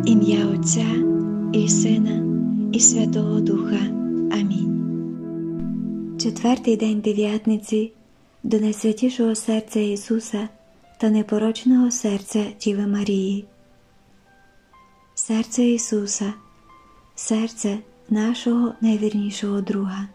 Ім'я Отця і Сина і Святого Духа. Амінь. Четвертий день Дев'ятниці до Найсвятішого серця Ісуса та непорочного серця Діви Марії. Серце Ісуса, серце нашого найвірнішого друга.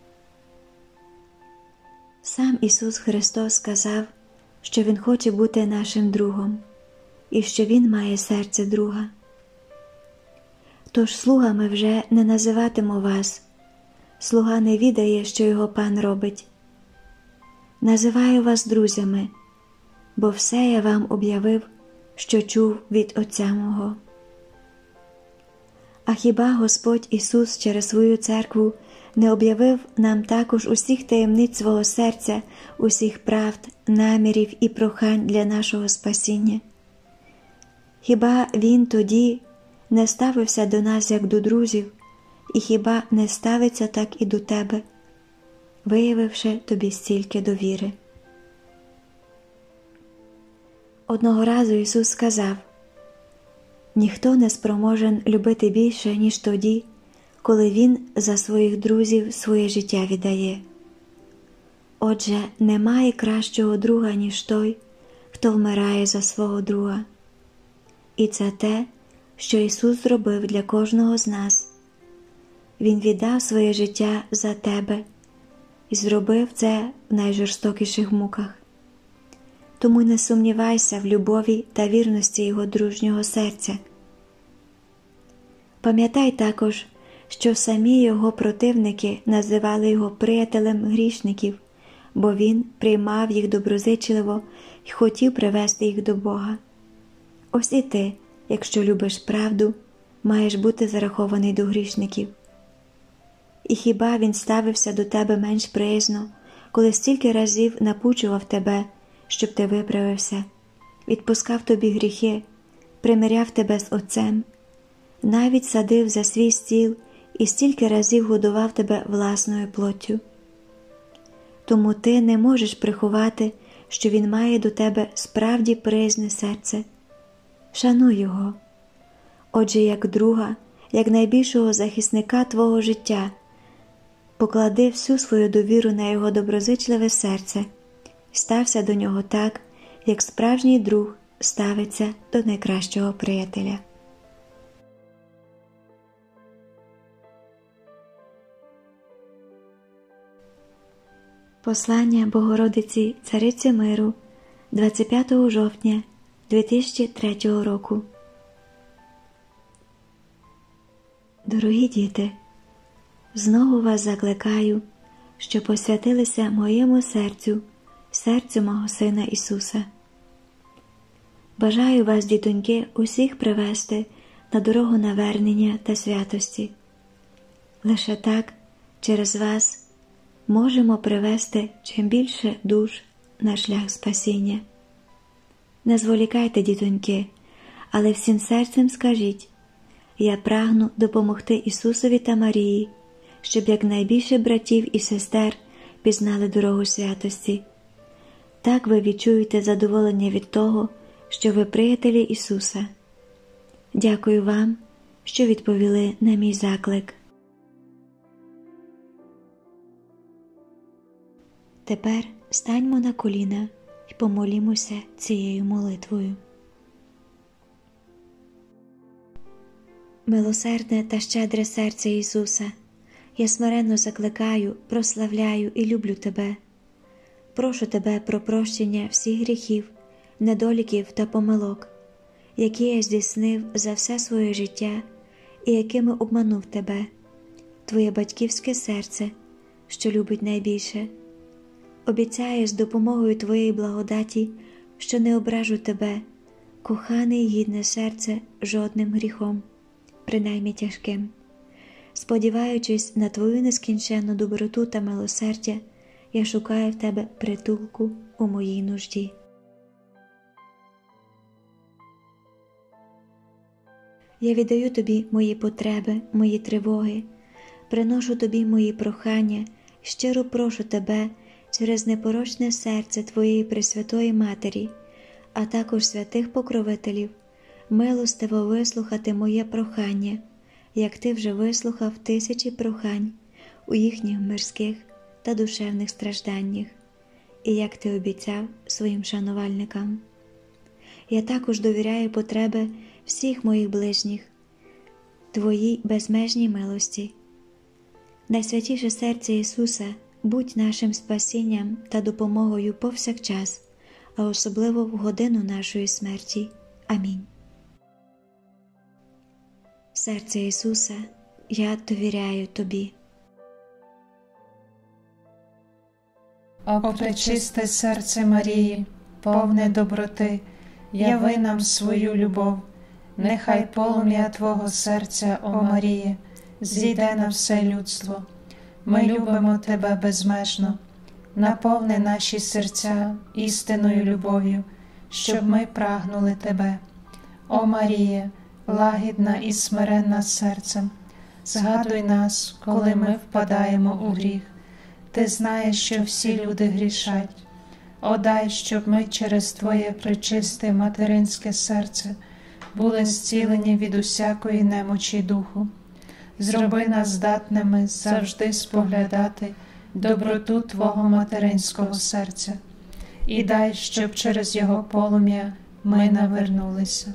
Сам Ісус Христос сказав, що Він хоче бути нашим другом і що Він має серце друга. Тож слугами вже не називатиму вас. Слуга не відає, що його пан робить. Називаю вас друзями, бо все я вам об'явив, що чув від Отця мого. А хіба Господь Ісус через свою церкву не об'явив нам також усіх таємниць свого серця, усіх правд, намірів і прохань для нашого спасіння? Хіба Він тоді не ставився до нас як до друзів, і хіба не ставиться так і до тебе, виявивши тобі стільки довіри? Одного разу Ісус сказав: «Ніхто не спроможен любити більше, ніж тоді, коли Він за своїх друзів своє життя віддає». Отже, немає кращого друга, ніж той, хто вмирає за свого друга. І це те, що Ісус зробив для кожного з нас. Він віддав своє життя за тебе і зробив це в найжорстокіших муках. Тому не сумнівайся в любові та вірності Його дружнього серця. Пам'ятай також, що самі Його противники називали Його приятелем грішників, бо Він приймав їх доброзичливо і хотів привести їх до Бога. Ось і ти, якщо любиш правду, маєш бути зарахований до грішників. І хіба Він ставився до тебе менш приязно, коли стільки разів напучував тебе, щоб ти виправився, відпускав тобі гріхи, примиряв тебе з Отцем, навіть садив за свій стіл і стільки разів годував тебе власною плоттю? Тому ти не можеш приховати, що Він має до тебе справді приязне серце. Шануй Його. Отже, як друга, як найбільшого захисника твого життя, поклади всю свою довіру на Його доброзичливе серце і стався до Нього так, як справжній друг ставиться до найкращого приятеля. Послання Богородиці Цариці Миру 25 жовтня 2003 року. Дорогі діти, знову вас закликаю, що посвятилися моєму серцю, серцю мого Сина Ісуса. Бажаю вас, дітоньки, усіх привести на дорогу навернення та святості. Лише так, через вас, можемо привести чим більше душ на шлях спасіння. Не зволікайте, дітоньки, але всім серцем скажіть: я прагну допомогти Ісусові та Марії, щоб якнайбільше братів і сестер пізнали дорогу святості. Так ви відчуєте задоволення від того, що ви приятелі Ісуса. Дякую вам, що відповіли на мій заклик. Тепер станьмо на коліна і помолімося цією молитвою. Милосердне та щедре серце Ісуса, я смиренно закликаю, прославляю і люблю Тебе. Прошу Тебе про прощення всіх гріхів, недоліків та помилок, які я здійснив за все своє життя і якими обманув Тебе, Твоє батьківське серце, що любить найбільше. Обіцяю з допомогою Твоєї благодаті, що не ображу Тебе, кохане й гідне серце, жодним гріхом, принаймні тяжким. Сподіваючись на Твою нескінченну доброту та милосердя, я шукаю в Тебе притулку у моїй нужді. Я віддаю Тобі мої потреби, мої тривоги, приношу Тобі мої прохання, щиро прошу Тебе через непорочне серце Твоєї Пресвятої Матері, а також святих покровителів, милостиво вислухати моє прохання, як ти вже вислухав тисячі прохань у їхніх мирських та душевних стражданнях, і як ти обіцяв своїм шанувальникам. Я також довіряю потреби всіх моїх ближніх Твоїй безмежній милості. Найсвятіше серце Ісуса, будь нашим спасінням та допомогою повсякчас, а особливо в годину нашої смерті. Амінь. Серце Ісуса, я довіряю Тобі. О пречисте серце Марії, повне доброти, яви нам свою любов. Нехай полум'я Твого серця, о Маріє, зійде на все людство. Ми любимо Тебе безмежно. Наповни наші серця істинною любов'ю, щоб ми прагнули Тебе. О Маріє, лагідна і смиренна серцем, згадуй нас, коли ми впадаємо у гріх. Ти знаєш, що всі люди грішать. О, дай, щоб ми через Твоє пречисте материнське серце були зцілені від усякої немочі духу. Зроби нас здатними завжди споглядати доброту Твого материнського серця і дай, щоб через його полум'я ми навернулися.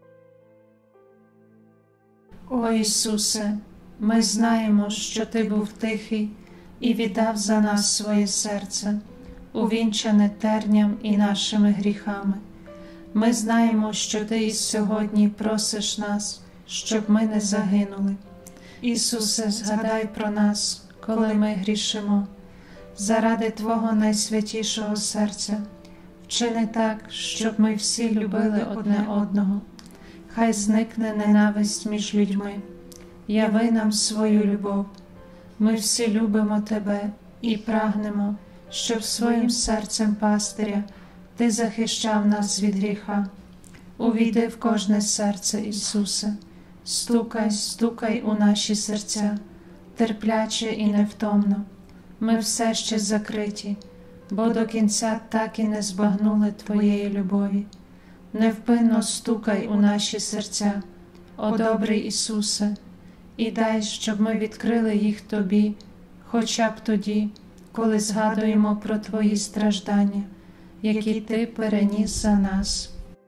О Ісусе, ми знаємо, що Ти був тихий і віддав за нас своє серце, увінчане терням і нашими гріхами. Ми знаємо, що Ти і сьогодні просиш нас, щоб ми не загинули. Ісусе, згадай про нас, коли ми грішимо. Заради Твого найсвятішого серця вчини так, щоб ми всі любили одне одного. Хай зникне ненависть між людьми. Яви нам свою любов. Ми всі любимо Тебе і прагнемо, щоб своїм серцем пастиря Ти захищав нас від гріха. Увійди в кожне серце, Ісусе. Стукай, стукай у наші серця, терпляче і невтомно. Ми все ще закриті, бо до кінця так і не збагнули Твоєї любові. Невпинно стукай у наші серця, о добрий Ісусе, і дай, щоб ми відкрили їх Тобі, хоча б тоді, коли згадуємо про Твої страждання, які Ти переніс за нас.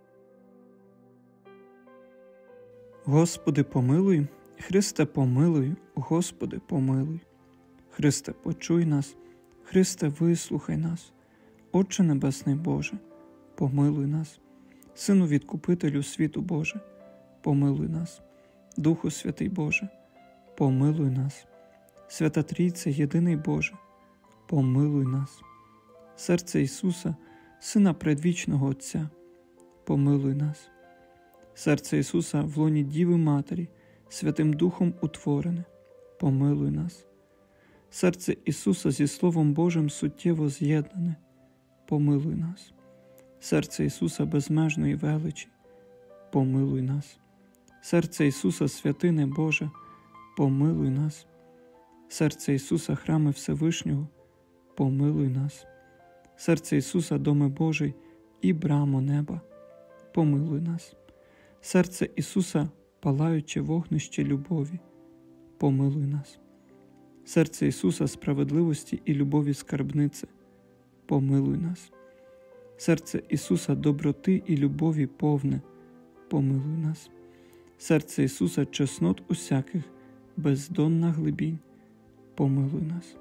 Господи, помилуй, Христе, помилуй, Господи, помилуй. Христе, почуй нас, Христе, вислухай нас. Отче Небесний Боже, помилуй нас. Сину Відкупителю світу Боже, помилуй нас. Духу Святий Боже, помилуй нас. Свята Трійце, єдиний Боже, помилуй нас. Серце Ісуса, Сина предвічного Отця, помилуй нас. Серце Ісуса в лоні Діви Матері, Святим Духом утворене, помилуй нас. Серце Ісуса зі Словом Божим суттєво з'єднане, помилуй нас. Серце Ісуса безмежної величі, помилуй нас. Серце Ісуса святине Боже, помилуй нас. Серце Ісуса храми Всевишнього, помилуй нас. Серце Ісуса доме Божий і брамо неба, помилуй нас. Серце Ісуса палаюче вогнище любові, помилуй нас. Серце Ісуса справедливості і любові скарбнице, помилуй нас. Серце Ісуса доброти і любові повне, помилуй нас. Серце Ісуса чеснот усяких, бездонна глибінь, помилуй нас.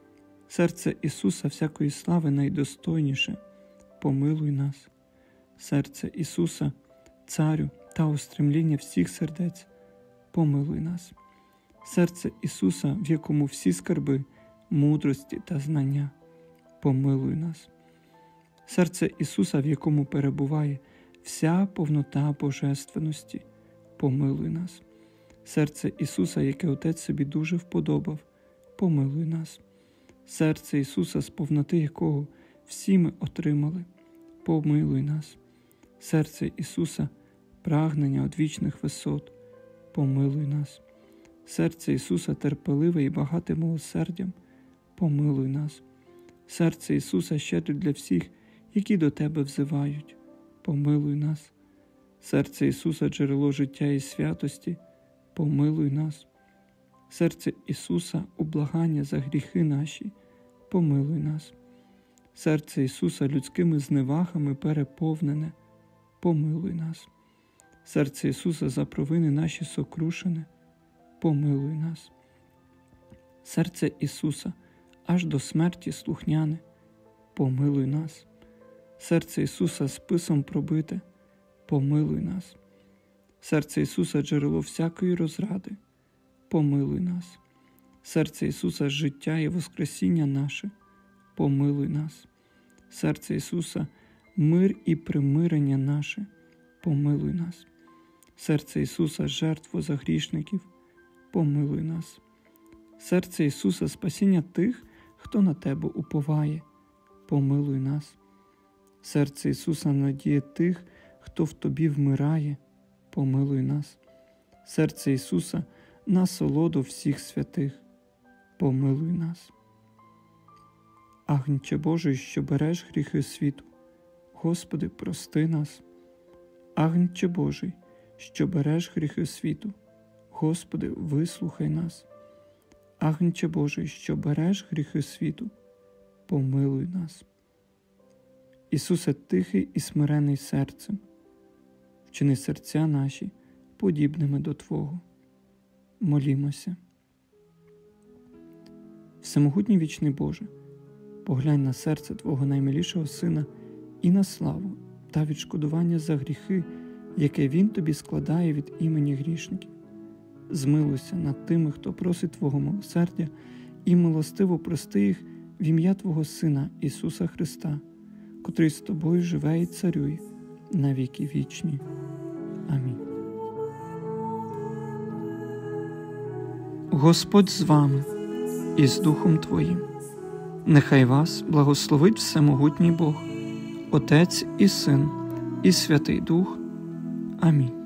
Серце Ісуса всякої слави найдостойніше, помилуй нас. Серце Ісуса, Царю та устремління всіх сердець, помилуй нас. Серце Ісуса, в якому всі скарби, мудрості та знання, помилуй нас. Серце Ісуса, в якому перебуває вся повнота божественності, помилуй нас. Серце Ісуса, яке Отець собі дуже вподобав, помилуй нас. Серце Ісуса, з повноти якого всі ми отримали, помилуй нас. Серце Ісуса, прагнення одвічних висот, помилуй нас. Серце Ісуса, терпеливе і багате милосердям, помилуй нас. Серце Ісуса, щедре для всіх, які до Тебе взивають, помилуй нас. Серце Ісуса – джерело життя і святості, помилуй нас. Серце Ісуса – ублагання за гріхи наші, помилуй нас. Серце Ісуса людськими зневагами переповнене, помилуй нас. Серце Ісуса за провини наші сокрушене, помилуй нас. Серце Ісуса аж до смерті слухняне, помилуй нас. Серце Ісуса списом пробите, помилуй нас. Серце Ісуса джерело всякої розради, помилуй нас. Серце Ісуса життя і воскресіння наше, помилуй нас. Серце Ісуса мир і примирення наше, помилуй нас. Серце Ісуса жертву за грішників, помилуй нас. Серце Ісуса спасіння тих, хто на Тебе уповає, помилуй нас. Серце Ісуса надія тих, хто в Тобі вмирає, помилуй нас. Серце Ісуса насолоду всіх святих, помилуй нас. Агнче Божий, що береш гріхи світу, Господи, прости нас. Агнче Божий, що береш гріхи світу, Господи, вислухай нас. Агнче Божий, що береш гріхи світу, помилуй нас. Ісусе тихий і смирений серцем, вчини серця наші подібними до Твого. Молімося. Всемогутній вічний Боже, поглянь на серце Твого наймилішого Сина і на славу та відшкодування за гріхи, яке Він Тобі складає від імені грішників. Змилуйся над тими, хто просить Твого милосердя, і милостиво прости їх в ім'я Твого Сина Ісуса Христа, котрий з Тобою живе і царює на віки вічні. Амінь. Господь з вами і з Духом Твоїм. Нехай вас благословить Всемогутній Бог, Отець і Син, і Святий Дух. Амінь.